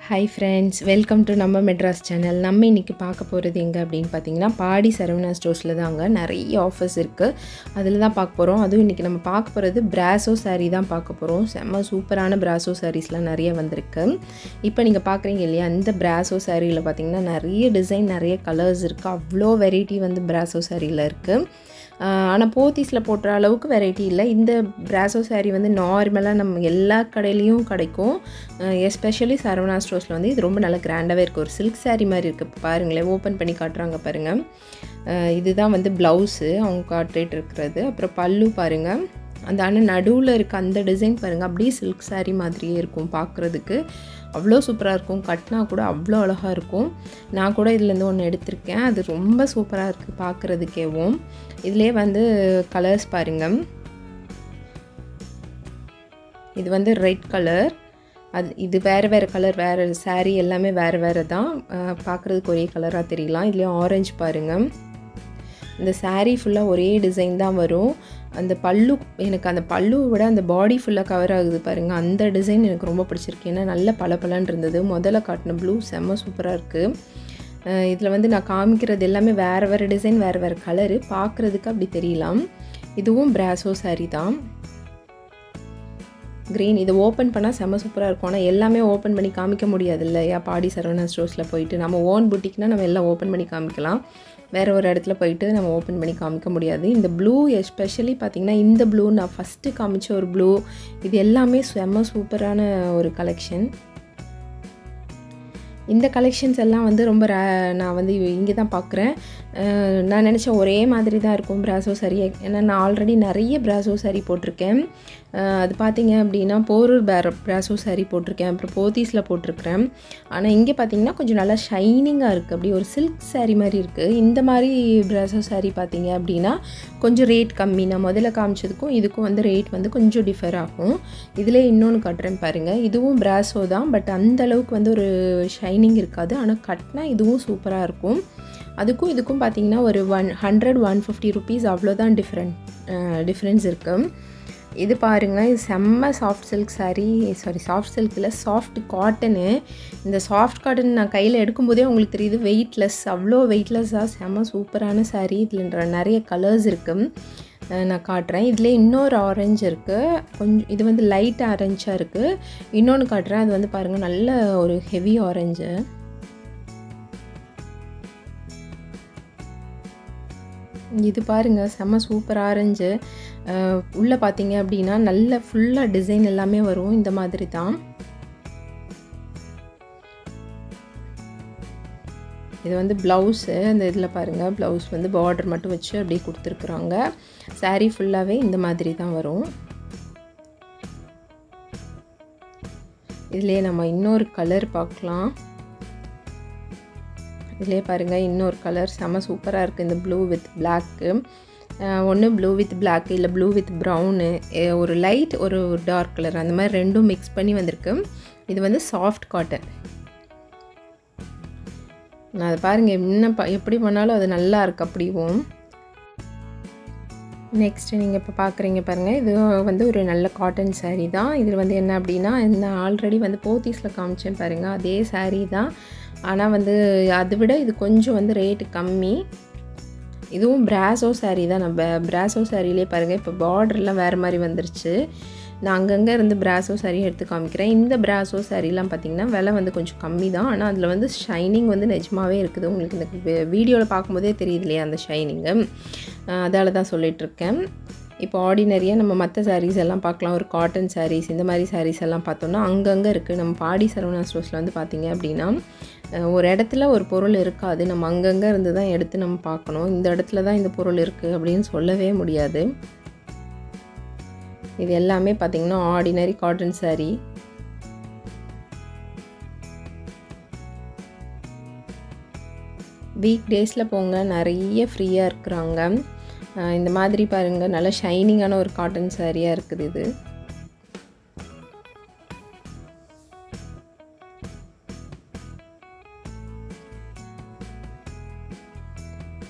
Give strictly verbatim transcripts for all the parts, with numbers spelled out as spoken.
Hi friends, welcome to நம்ம Madras channel. நம்ம இன்றைக்கி பார்க்க போகிறது எங்கே அப்படின்னு பார்த்தீங்கன்னா பாடி சரவணா ஸ்டோர்ஸில் தாங்க நிறைய ஆஃபர்ஸ் இருக்குது. அதில் தான் பார்க்க போகிறோம். அதுவும் இன்றைக்கி நம்ம பார்க்க போகிறது பிராசோ சாரீ தான் பார்க்க போகிறோம். செம்ம சூப்பரான பிராசோ சாரீஸ்லாம் நிறைய வந்திருக்கு. இப்போ நீங்கள் பார்க்குறீங்க இல்லையா, அந்த பிராசோ சாரியில் பார்த்தீங்கன்னா நிறைய டிசைன், நிறைய கலர்ஸ் இருக்குது. அவ்வளோ வெரைட்டி வந்து பிராசோ சாரியில் இருக்குது. ஆனால் போத்தீஸில் போடுற அளவுக்கு வெரைட்டி இல்லை. இந்த பிராசோ சாரீ வந்து நார்மலாக நம்ம எல்லா கடையிலையும் கிடைக்கும். எஸ்பெஷலி சரவணா ஸ்டோர்ஸில் வந்து இது ரொம்ப நல்லா கிராண்டாகவே இருக்குது. ஒரு சில்க் சாரீ மாதிரி இருக்குது. பாருங்களேன், ஓப்பன் பண்ணி காட்டுறாங்க பாருங்கள். இதுதான் வந்து ப்ளவுஸு அவங்க காட்டிகிட்டு இருக்கிறது. அப்புறம் பல்லு பாருங்கள். அந்த ஆனால் நடுவில் இருக்க அந்த டிசைன் பாருங்கள், அப்படியே சில்க் சாரீ மாதிரியே இருக்கும் பார்க்குறதுக்கு. அவ்வளோ சூப்பராக இருக்கும். கட்டினா கூட அவ்வளோ அழகாக இருக்கும். நான் கூட இதுலேருந்து ஒன்று எடுத்திருக்கேன். அது ரொம்ப சூப்பராக இருக்குது பார்க்குறதுக்கேவும். இதிலே வந்து கலர்ஸ் பாருங்கள். இது வந்து ரெட் கலர், அது இது வேறு வேறு கலர், வேறு சாரீ எல்லாமே வேறு வேறு தான். பார்க்குறதுக்கு ஒரே கலராக தெரியலாம். இதுலேயும் ஆரஞ்சு பாருங்கள். இந்த சாரீ ஃபுல்லாக ஒரே டிசைன் தான் வரும். அந்த பல்லு, எனக்கு அந்த பல்லுவை விட அந்த பாடி ஃபுல்லாக கவர் ஆகுது பாருங்கள். அந்த டிசைன் எனக்கு ரொம்ப பிடிச்சிருக்கு. ஏன்னா நல்ல பளபளன்னு இருந்தது. முதல்ல காட்டின ப்ளூ செம்ம சூப்பராக இருக்குது. இதில் வந்து நான் காமிக்கிறது எல்லாமே வேறு வேறு டிசைன், வேறு வேறு கலரு. பார்க்குறதுக்கு அப்படி தெரியலாம். இதுவும் பிராசோ சாரீ தான், க்ரீன். இதை ஓப்பன் பண்ணால் செம்ம சூப்பராக இருக்கும். ஆனால் எல்லாமே ஓப்பன் பண்ணி காமிக்க முடியாது இல்லையா பாடி சரவணா ஸ்டோர்ஸில் போயிட்டு. நம்ம ஓன் புட்டிக்னால் நம்ம எல்லாம் ஓப்பன் பண்ணி காமிக்கலாம். வேறு ஒரு இடத்துல போயிட்டு நம்ம ஓப்பன் பண்ணி காமிக்க முடியாது. இந்த ப்ளூ எஸ்பெஷலி பார்த்திங்கன்னா, இந்த ப்ளூ நான் ஃபஸ்ட்டு காமிச்ச ஒரு ப்ளூ, இது எல்லாமே செம்ம சூப்பரான ஒரு கலெக்ஷன். இந்த கலெக்ஷன்ஸ் எல்லாம் வந்து ரொம்ப ரே நான் வந்து இங்கே தான் பார்க்குறேன். நான் நினச்சேன் ஒரே மாதிரி தான் இருக்கும் பிராசோ சாரீ. ஏன்னா நான் ஆல்ரெடி நிறைய பிராசோ சாரீ போட்டிருக்கேன். அது பார்த்திங்க அப்படின்னா போரூர் பேர பிராசோ சாரீ போட்டிருக்கேன், அப்புறம் போத்தீஸில் போட்டிருக்கிறேன். ஆனால் இங்கே பார்த்திங்கன்னா கொஞ்சம் நல்லா ஷைனிங்காக இருக்குது. அப்படி ஒரு சில்க் சாரீ மாதிரி இருக்குது. இந்த மாதிரி பிராசோ சாரீ பார்த்திங்க அப்படின்னா கொஞ்சம் ரேட் கம்மி. நான் முதல்ல காமிச்சதுக்கும் இதுக்கும் வந்து ரேட் வந்து கொஞ்சம் டிஃபர் ஆகும். இதிலே இன்னொன்று காட்டுறேன் பாருங்கள். இதுவும் பிராசோ தான், பட் அந்த அளவுக்கு வந்து ஒரு ஷைனிங் இருக்காது. ஆனால் கட்டினா இதுவும் சூப்பராக இருக்கும். அதுக்கும் இதுக்கும் பார்த்திங்கன்னா ஒரு one hundred one fifty rupees அவ்வளோதான் டிஃப்ரெண்ட் டிஃப்ரென்ஸ் இருக்குது. இது பாருங்கள், இது செம்ம soft silk sari. Sorry, soft silk இல்லை, சாஃப்ட் காட்டனு. இந்த சாஃப்ட் காட்டன் நான் கையில் எடுக்கும்போதே உங்களுக்கு தெரியுது வெயிட்லெஸ், அவ்வளோ வெயிட்லெஸ்ஸாக செம்ம சூப்பரான சாரீ. இதில் நிறைய கலர்ஸ் இருக்குது. நான் காட்டுறேன். இதில் இன்னொரு ஆரஞ்சு இருக்குது, கொஞ்சம் இது வந்து லைட் ஆரஞ்சாக இருக்குது. இன்னொன்று காட்டுறேன். அது வந்து பாருங்கள் நல்ல ஒரு ஹெவி ஆரஞ்சு. இது பாருங்கள் செம்ம சூப்பர் ஆரஞ்சு. உள்ளே பார்த்தீங்க அப்படின்னா நல்ல ஃபுல்லாக டிசைன் எல்லாமே வரும். இந்த மாதிரி தான். இது வந்து ப்ளவுஸு. அந்த இதில் பாருங்கள், ப்ளவுஸ் வந்து பார்டர் மட்டும் வச்சு அப்படியே கொடுத்துருக்குறாங்க. சாரீ ஃபுல்லாகவே இந்த மாதிரி தான் வரும். இதிலே நம்ம இன்னொரு கலர் பார்க்கலாம். இதிலே பாருங்கள் இன்னொரு கலர் செம்ம சூப்பராக இருக்குது. இந்த ப்ளூ வித் பிளாக்கு, ஒன்று ப்ளூ வித் பிளாக், இல்லை ப்ளூ வித் ப்ரௌனு, ஒரு லைட் ஒரு டார்க் கலர், அந்த மாதிரி ரெண்டும் மிக்ஸ் பண்ணி வந்திருக்கு. இது வந்து சாஃப்ட் காட்டன். நான் அதை பாருங்கள், இன்னும் ப எப்படி பண்ணாலும் அது நல்லா இருக்குது அப்படிவும். நெக்ஸ்ட்டு நீங்கள் இப்போ பார்க்குறீங்க பாருங்கள். இது வந்து ஒரு நல்ல காட்டன் சாரீ தான். இதில் வந்து என்ன அப்படின்னா, நான் ஆல்ரெடி வந்து போத்தீஸில் காமிச்சேன் பாருங்கள், அதே சாரீ தான். ஆனால் வந்து அதை விட இது கொஞ்சம் வந்து ரேட்டு கம்மி. இதுவும் பிராசோ சாரீ தான். நம்ம பிராசோ சாரீலே பாருங்கள், இப்போ பார்டர்லாம் வேறு மாதிரி வந்துருச்சு. நான் அங்கங்கே இருந்து பிராசோ சாரீ எடுத்து காமிக்கிறேன். இந்த பிராசோ சாரீலாம் பார்த்திங்கன்னா விலை வந்து கொஞ்சம் கம்மி தான். ஆனால் அதில் வந்து ஷைனிங் வந்து நிஜமாகவே இருக்குது. உங்களுக்கு இந்த வீடியோவில் பார்க்கும்போதே தெரியுது இல்லையா அந்த ஷைனிங்கு. அதால் தான் சொல்லிகிட்ருக்கேன். இப்போ ஆர்டினரியாக நம்ம மற்ற சாரீஸ் எல்லாம் பார்க்கலாம். ஒரு காட்டன் சாரீஸ், இந்த மாதிரி சாரீஸ் எல்லாம் பார்த்தோன்னா அங்கங்கே இருக்குது. நம்ம பாடி சரவணா ஸ்டோர்ஸில் வந்து பார்த்திங்க அப்படின்னா ஒரு இடத்துல ஒரு பொருள் இருக்காது. நம்ம அங்கங்கே இருந்து தான் எடுத்து நம்ம பார்க்கணும். இந்த இடத்துல தான் இந்த பொருள் இருக்குது அப்படின்னு சொல்லவே முடியாது. இது எல்லாமே பார்த்திங்கன்னா ஆர்டினரி காட்டன் சாரீ. வீக் டேஸில் போங்க, நிறைய ஃப்ரீயாக இருக்கிறாங்க. இந்த மாதிரி பாருங்கள், நல்லா ஷைனிங்கான ஒரு காட்டன் சாரியாக இருக்குது இது.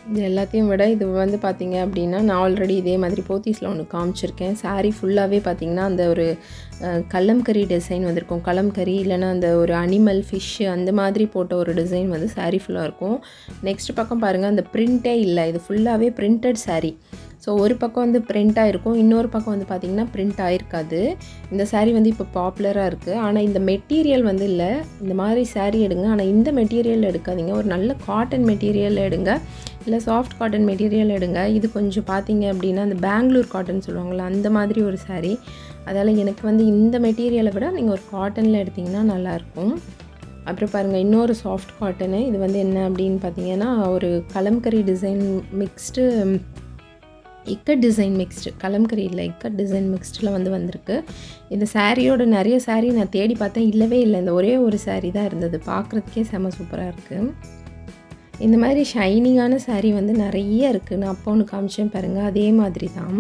இது எல்லாத்தையும் விட இது வந்து பார்த்திங்க அப்படின்னா நான் ஆல்ரெடி இதே மாதிரி போத்தீஸில் ஒன்று காமிச்சிருக்கேன். சாரீ ஃபுல்லாகவே பார்த்திங்கன்னா அந்த ஒரு கலம்கரி டிசைன் வந்திருக்கும். கலம்கரி இல்லைனா அந்த ஒரு அனிமல் ஃபிஷ்ஷு அந்த மாதிரி போட்ட ஒரு டிசைன் வந்து சாரீ ஃபுல்லாக இருக்கும். நெக்ஸ்ட் பக்கம் பாருங்கள், அந்த பிரிண்ட்டே இல்லை, இது ஃபுல்லாகவே பிரிண்டட் சாரீ. ஸோ ஒரு பக்கம் வந்து பிரிண்ட் ஆகிருக்கும், இன்னொரு பக்கம் வந்து பார்த்திங்கன்னா பிரிண்ட் ஆகிருக்காது. இந்த சாரீ வந்து இப்போ பாப்புலராக இருக்குது. ஆனால் இந்த மெட்டீரியல் வந்து இல்லை. இந்த மாதிரி சாரீ எடுங்க, ஆனால் இந்த மெட்டீரியல் எடுக்காதீங்க. ஒரு நல்ல காட்டன் மெட்டீரியல் எடுங்க, இல்லை சாஃப்ட் காட்டன் மெட்டீரியல் எடுங்க. இது கொஞ்சம் பார்த்திங்க அப்படின்னா அந்த பெங்களூர் காட்டன் சொல்லுவாங்கள்ல, அந்த மாதிரி ஒரு சாரீ. அதால் எனக்கு வந்து இந்த மெட்டீரியலை விட நீங்கள் ஒரு காட்டனில் எடுத்திங்கன்னா நல்லாயிருக்கும். அப்புறம் பாருங்கள், இன்னொரு சாஃப்ட் காட்டனு. இது வந்து என்ன அப்படின்னு பார்த்தீங்கன்னா ஒரு kalamkari design mixed, ikat design mixed, kalamkari இல்லை இக்கட் டிசைன் மிக்ஸ்டில் வந்து வந்திருக்கு. இந்த சாரியோட நிறைய சாரீ நான் தேடி பார்த்தேன், இல்லவே இல்லை. இந்த ஒரே ஒரு சாரீ தான் இருந்தது. பார்க்குறதுக்கே செம சூப்பராக இருக்குது. இந்த மாதிரி ஷைனிங்கான சாரீ வந்து நிறைய இருக்குது. நான் அப்போ ஒன்று காமிச்சேன் பாருங்கள், அதே மாதிரி தான்.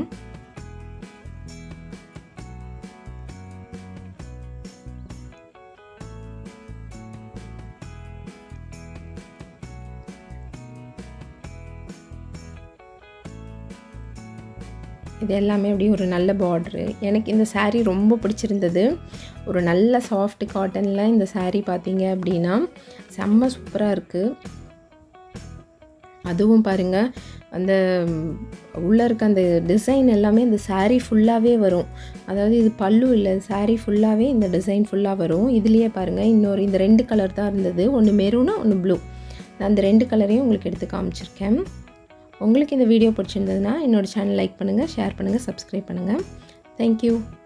இது எல்லாமே அப்படியே ஒரு நல்ல பார்ட்ரு. எனக்கு இந்த சாரீ ரொம்ப பிடிச்சிருந்தது. ஒரு நல்ல சாஃப்ட் காட்டனில் இந்த சாரீ பார்த்தீங்க அப்படின்னா செம்ம சூப்பராக இருக்குது. அதுவும் பாருங்கள், அந்த உள்ளே இருக்க அந்த டிசைன் எல்லாமே இந்த சாரீ ஃபுல்லாகவே வரும். அதாவது இது பல்லு இல்லை, சாரீ ஃபுல்லாகவே இந்த டிசைன் ஃபுல்லாக வரும். இதுலேயே பாருங்கள், இன்னொரு இந்த ரெண்டு கலர் தான் இருந்தது, ஒன்று மெரூனா ஒன்று ப்ளூ. நான் அந்த ரெண்டு கலரையும் உங்களுக்கு எடுத்து காமிச்சிருக்கேன். உங்களுக்கு இந்த வீடியோ பிடிச்சிருந்ததுன்னா என்னோடய சேனல் லைக் பண்ணுங்கள், ஷேர் பண்ணுங்கள், சப்ஸ்கிரைப் பண்ணுங்கள். தேங்க்யூ.